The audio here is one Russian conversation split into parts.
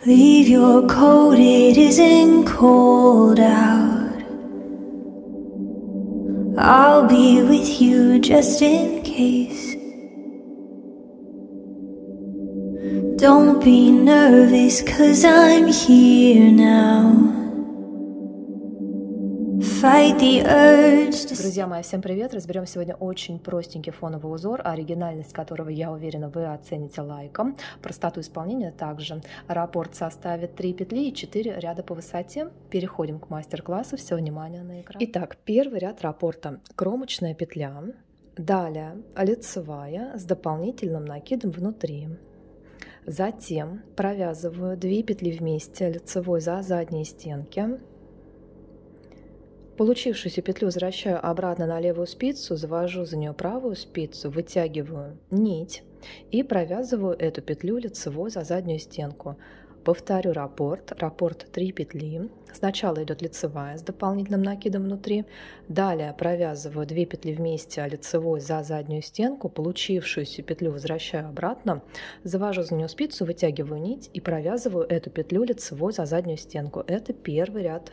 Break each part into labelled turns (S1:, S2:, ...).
S1: Leave your coat, it isn't cold out. I'll be with you just in case. Don't be nervous, 'cause I'm here now. Fight the urge to...
S2: Друзья мои, всем привет! Разберем сегодня очень простенький фоновый узор, оригинальность которого, я уверена, вы оцените лайком. Простоту исполнения также. Раппорт составит 3 петли и 4 ряда по высоте. Переходим к мастер-классу. Все внимание на экран. Итак, первый ряд раппорта. Кромочная петля. Далее лицевая с дополнительным накидом внутри. Затем провязываю 2 петли вместе лицевой за задние стенки. Получившуюся петлю возвращаю обратно на левую спицу, завожу за нее правую спицу, вытягиваю нить и провязываю эту петлю лицевой за заднюю стенку. Повторю раппорт. Раппорт 3 петли. Сначала идет лицевая с дополнительным накидом внутри. Далее провязываю 2 петли вместе лицевой за заднюю стенку. Получившуюся петлю возвращаю обратно, завожу за нее спицу, вытягиваю нить и провязываю эту петлю лицевой за заднюю стенку. Это первый ряд.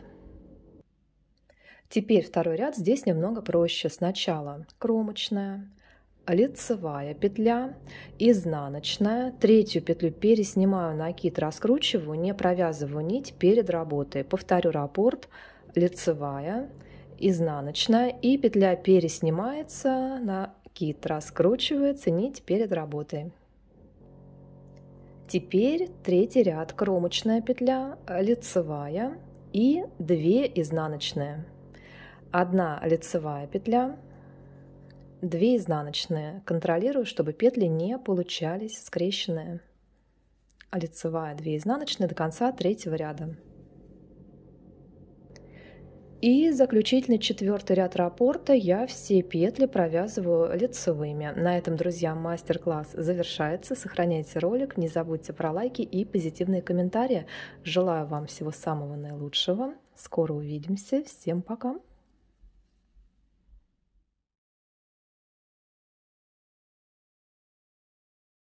S2: Теперь второй ряд, здесь немного проще. Сначала кромочная, лицевая петля, изнаночная, третью петлю переснимаю накид, раскручиваю, не провязываю нить перед работой. Повторю раппорт, лицевая, изнаночная и петля переснимается, накид раскручивается, нить перед работой. Теперь третий ряд, кромочная петля, лицевая и 2 изнаночные. 1 лицевая петля, 2 изнаночные. Контролирую, чтобы петли не получались скрещенные. Лицевая, 2 изнаночные до конца третьего ряда. И заключительный 4-й ряд раппорта я все петли провязываю лицевыми. На этом, друзья, мастер-класс завершается. Сохраняйте ролик, не забудьте про лайки и позитивные комментарии. Желаю вам всего самого наилучшего. Скоро увидимся. Всем пока!